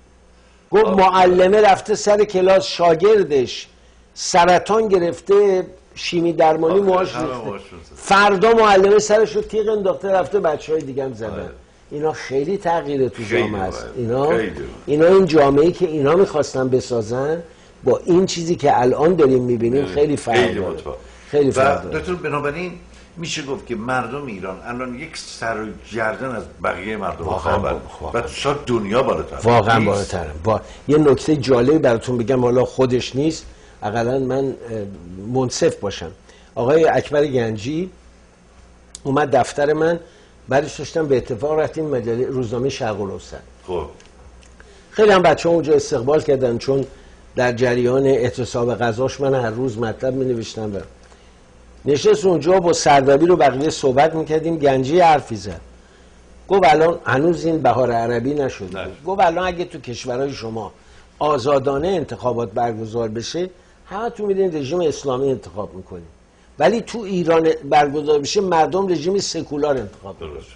گفت معلمه رفته سر کلاس شاگردش سرطان گرفته شیمی درمانی موهاش ریخته، فردا معلمه سرش رو تیغ انداخته رفته بچهای دیگه هم زدن. اینا خیلی تغییر تو جامعه است. اینا اینا این جامعه‌ای که اینا می‌خواستن بسازن با این چیزی که الان داریم می‌بینیم خیلی فرق داره. خیلی فرق داره. دکتر بنابراین میشه گفت که مردم ایران الان یک سر و گردن از بقیه مردم خاور و شاید دنیا بالاتر. واقعا بالاتر. با یه نکته جالبی براتون بگم، حالا خودش نیست، اقلا من منصف باشم. آقای اکبر گنجی اومد دفتر من، بعدش داشتم به اتفاق رفتیم مجله روزنامه شرق الاوسط. خب خیلی هم بچه‌ها اونجا استقبال کردن، چون در جریان اعتصاب غذاش من هر روز مطلب می‌نوشتم و نشست اونجا با سردبیر و بقیه صحبت می‌کردیم. گنجی حرفی زد، گفت الان هنوز این بهار عربی نشده. گفت الان اگه تو کشورهای شما آزادانه انتخابات برگزار بشه همه تو میرین رژیم اسلامی انتخاب میکنین، ولی تو ایران برگزار بشه مردم رژیم سکولار انتخاب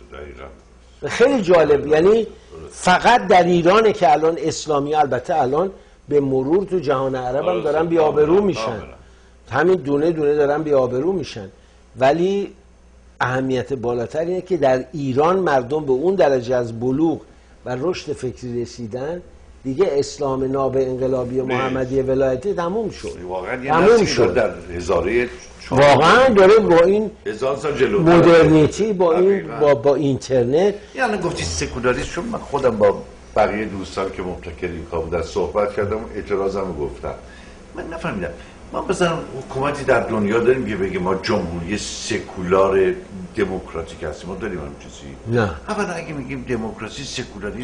میکنن. خیلی جالب. یعنی فقط در ایرانه که الان اسلامی، البته الان به مرور تو جهان عرب هم دارن بی‌آبرو میشن، همین دونه دونه دارن بی‌آبرو میشن، ولی اهمیت بالاتر اینه که در ایران مردم به اون درجه از بلوغ و رشد فکری رسیدن دیگه اسلام ناب انقلابی محمدی ولایتی تموم شد. واقعا تموم شد در هزاره واقعا داره با این هزار سال جلو مدرنیتی با این با, با اینترنت. یعنی گفتی سکولاریسم، چون من خودم با بقیه دوستان که مبتکر این کار بودن صحبت کردم، اعتراضمو گفتم. من نفهمیدم ما مثلا حکومتی در دنیا داریم که بگه ما جمهوری سکولار دموکراتیک هستیم؟ ما داریم همین چیزی؟ نه. اولا اگه میگیم دموکراسی سکولاریسم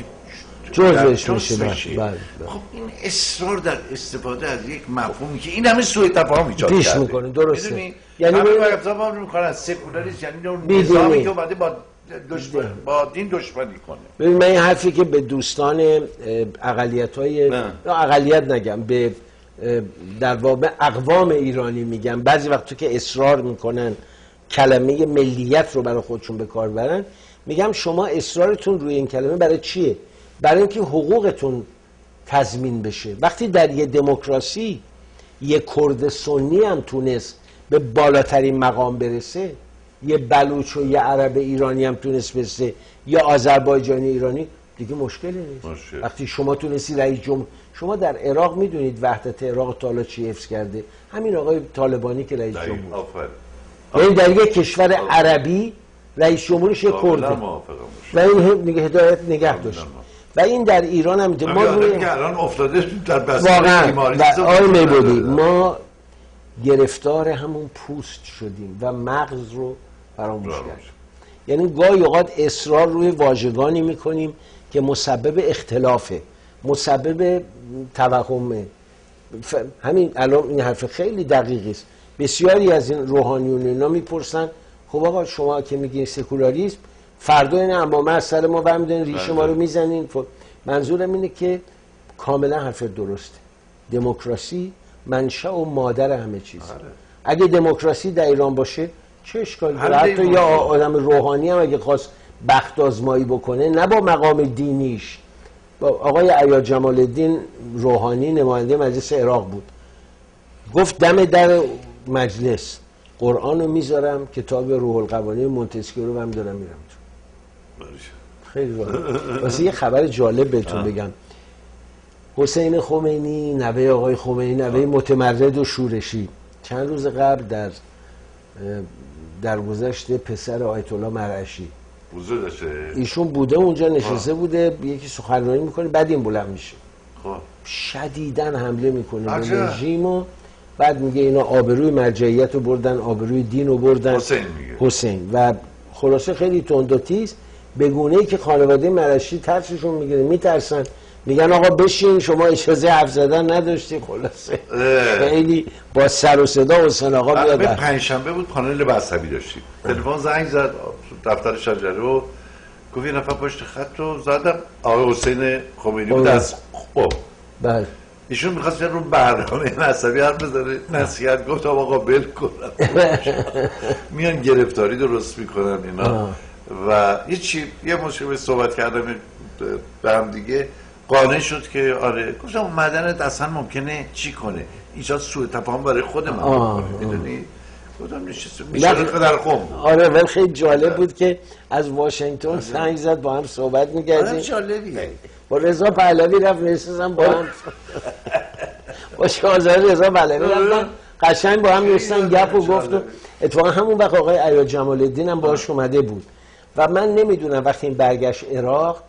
جزش میشه. بله. خب این اصرار در استفاده از یک مفهومی که این همه سوء تفاهم ایجاد کرده پیش میکنه. درسته. یعنی همه افزام میکنن سکولاریسم، یعنی اون نظامی که اومده با دشمن با دین دشمنی کنه. ببین من این حرفی که به دوستان اقلیت‌های اقلیت نگم، به در واقع اقوام ایرانی میگم، بعضی وقتا که اصرار میکنن کلمه ملیت رو برای خودشون به کار برن، میگم شما اصرارتون روی این کلمه برای چیه؟ برای اینکه حقوقتون تضمین بشه. وقتی در یه دموکراسی یه کرد سنی هم تونست به بالاترین مقام برسه، یه بلوچ و یه عرب ایرانی هم تونست برسه، یا آذربایجانی ایرانی، دیگه مشکلی نیست. مشکل. وقتی شما تونستی رئیس جمهور، شما در عراق میدونید وحدت عراق تا حالا چی حفظ کرده؟ همین آقای طالبانی که رئیس جمهور، یعنی در یک کشور آفر. عربی رئیس جمهورش یک کرده و این هدایت نگه داشت. و این در ایران هم ما روی که الان افتاده در بستر بیماری. آقای میبودی ما گرفتار همون پوست شدیم و مغز رو فراموش کردیم. یعنی گاهی اوقات اصرار روی واژگانی میکنیم که مسبب اختلافه، مسبب توهمه. ف... همین الان این حرف خیلی دقیقی است. بسیاری از این روحانیون اینا میپرسن خب آقا شما که میگین سکولاریسم، فردا این امامه از سر ما برمی‌دارین ریشه ما رو میزنین. ف... منظورم اینه که کاملا حرف درسته. دموکراسی منشأ و مادر همه چیز. اگه دموکراسی در ایران باشه چه اشکالی داره؟ حتی یا آدم روحانی هم اگه خواست بخت آزمایی بکنه، نه با مقام دینیش. با آقای عیاد جمال الدین روحانی نماینده مجلس عراق بود، گفت دم در مجلس قرآن رو میذارم، کتاب روح القوانین مونتسکیو رو هم دارم میرم تو. خیلی واقعا واسه یه خبر جالب بهتون بگم، حسین خمینی نوه آقای خمینی، نوه متمرد و شورشی، چند روز قبل در در گذشته پسر آیت الله مرعشی حضور داشته ایشون بوده اونجا نشسته بوده یکی سخنرانی میکنه بعد این بلند میشه خب شدیداً حمله میکنه به رژیم و بعد میگه اینا آبروی مرجعیت رو بردن آبروی دین رو بردن حسین میگه حسین و خلاصه خیلی تند و تیز به گونه‌ای که خانواده مرعشی ترسشون میگیره میترسن میگن آقا بشین شما اجازه حرف زدن نداشتی خلاصه خیلی با سر و صدا حسین آقا بیاد پنجشنبه بود پانل مذهبی داشتیم تلفن زنگ زد دفتر شجره رو گفت یه نفر پشت خط رو زدم آقای حسین خمینی بود از خب بله ایشون میخواست رو برنامه مذهبی حرف بزنه نصیحت گفت آقا ول کنم میان گرفتاری درست میکنن اینا و یه چی یه مشکل صحبت کردم به هم دیگه قانع شد که آره گفتم اومدنت اصلا ممکنه چی کنه اینجا سوء تفاهم برای خود من بکنه میدونی گفتم نشسته میشه در خم آره ولی خیلی جالب بود که از واشنگتن زنگ زد با هم صحبت می‌کردیم آره جالبیه با رضا پهلوی رفت نشستم با هم با شاهزاده رضا پهلوی رفتن قشنگ با هم نشستن گپ و گفت و اتفاقا همون وقت آقای عیاد جمال الدین هم باهاش اومده بود و من نمیدونم وقتی این برگشت عراق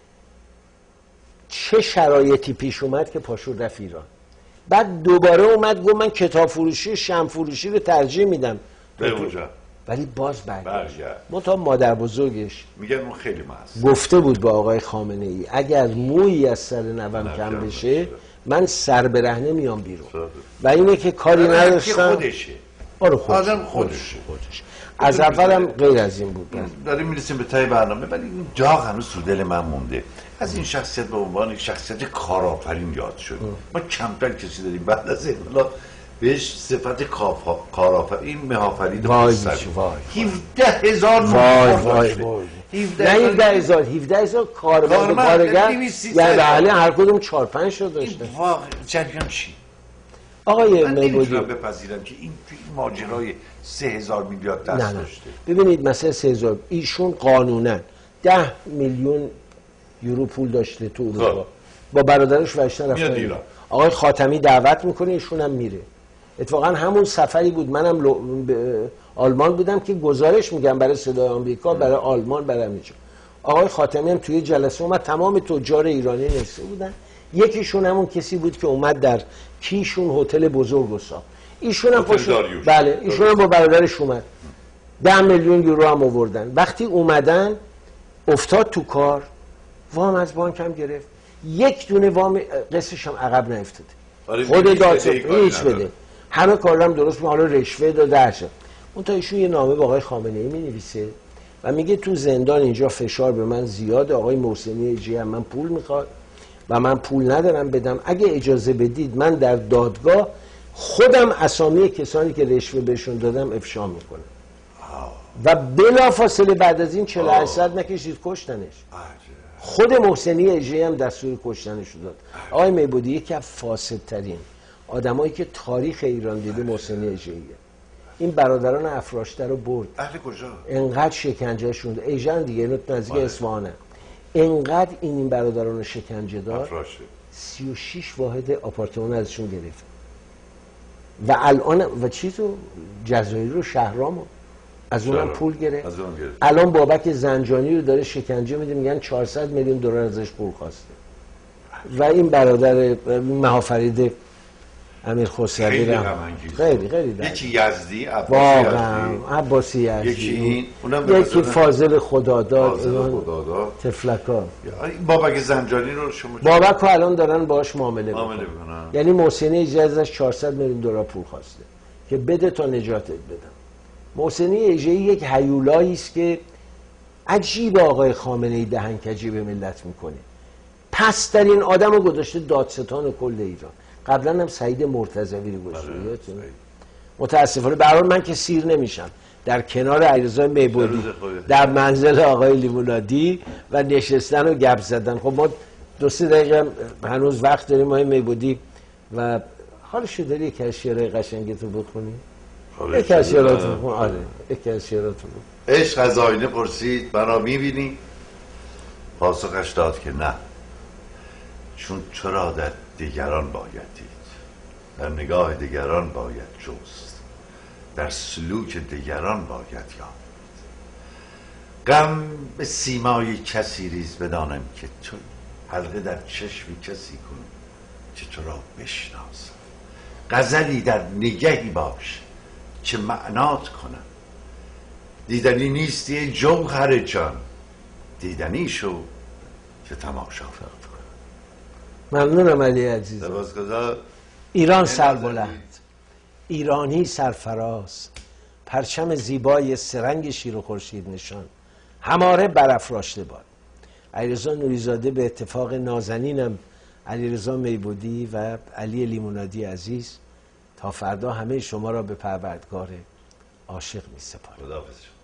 چه شرایطی پیش اومد که پاشو رفت ایران بعد دوباره اومد گفت من کتاب فروشی شمع فروشی رو ترجیح میدم به اونجا ولی باز برگشت برگشت منتها مادر بزرگش میگن اون خیلی محض گفته بود با آقای خامنه ای اگر مویی از سر نوم کم بشه من سر برهنه میام بیرون و اینه که کاری نداشتم خودشه آره خودش آدم خودش خودش از اولم غیر از این بود داریم میرسیم به تای برنامه ولی این جا هنوز تو دل من مونده از این شخصیت به عنوان یک شخصیت کارآفرین یاد شد ما کمتر کسی داریم بعد از انقلاب بهش صفت کارآفرین این مهافرید هفده هزار وای وای وای نه هفده هزار هفده هزار کارمند کارگر یعنی بله هر کدوم چهار پنج شو داشته واقعا جریان چی آقای من میبودی نمیتونم بپذیرم که این توی ماجرای سه هزار میلیارد دست نه نه. داشته ببینید مثلا سه هزار ایشون قانونا ده میلیون یورو پول داشته تو اروپا با برادرش وشتن رفتن ایران آقای خاتمی دعوت میکنه ایشون هم میره اتفاقا همون سفری بود منم لو... آلمان بودم که گزارش میگم برای صدای آمریکا برای آلمان برای اینجا آقای خاتمی هم توی جلسه اومد تمام تجار ایرانی نشسته بودن یکیشون همون کسی بود که اومد در کیشون هتل بزرگ و ساخت ایشون هم پشت بله ایشون هم با برادرش اومد ده میلیون یورو هم آوردن وقتی اومدن افتاد تو کار وام از بانک هم گرفت یک دونه وام قسطش هم عقب نیفتاده خود داد هیچ بده همه کارم درست می حالا رشوه داده هرچه اون تا ایشون یه نامه با آقای خامنه ای می نویسه و میگه تو زندان اینجا فشار به من زیاده آقای محسنی اجی هم من پول میخواد و من پول ندارم بدم اگه اجازه بدید من در دادگاه خودم اسامی کسانی که رشوه بهشون دادم افشا میکنم و بلافاصله بعد از این چهل و هشت ساعت نکشید کشتنش خود محسنی اجی هم دستور کشتنش داد آقای میبودی یکی از فاسدترین آدمایی که تاریخ ایران دیده محسنی اجیه این برادران افراشته رو برد اهل کجا انقدر شکنجه شد ایجان دیگه نزدیک اصفهانه انقدر این این برادران شکنجه داد سی و شش واحد آپارتمان ازشون گرفت و الان و چیزو جزایری رو شهرامو از اونم پول گرفت الان بابک زنجانی رو داره شکنجه میده میگن چهارصد میلیون دلار ازش پول خواسته و این برادر مهافرید امیر خسروی خیلی خیلی خیلی یکی یزدی عباسی یزدی یکی این اونم یکی فاضل خداداد خداداد تفلکا بابک زنجانی رو شما بابک رو الان دارن باهاش معامله معامله میکنن یعنی محسنی اجازه ازش چهارصد میلیون دلار پول خواسته که بده تا نجاتت بدم محسنی اجازه یک هیولایی است که عجیب آقای خامنه ای دهنکجی به ملت میکنه پسترین آدم رو گذاشته دادستان کل ایران قبلا هم سعید مرتضوی رو گذاشته متاسفانه به هر حال من که سیر نمیشم در کنار علیرضا میبودی در منزل آقای لیمونادی و نشستن و گپ زدن خب ما دو سه دقیقه هنوز وقت داریم آقای میبودی و حالش داری یک از شعرهای قشنگتو بخونی یک از شعراتو بخون آره یک از شعراتو بخون عشق از آینه پرسید برا میبینی پاسخش داد که نه چون چرا در دیگران باید دید در نگاه دیگران باید جست در سلوک دیگران باید یافت. غم به سیمای کسی ریز بدانم که تو حلقه در چشم کسی کن که تو را بشناسم. غزلی در نگهی باش که معنات کنم. دیدنی نیستی جوهر جان، دیدنی شو که تماشا کنم. ممنونم علی عزیز. سپاسگزار. ایران سربلند، ایرانی سرفراز، پرچم زیبای سرنگ شیر و خورشید نشان هماره برافراشته باد. علیرضا نوریزاده به اتفاق نازنینم علیرضا میبودی و علی لیمونادی عزیز تا فردا همه شما را به پروردگار عاشق می سپارم. خداحافظ.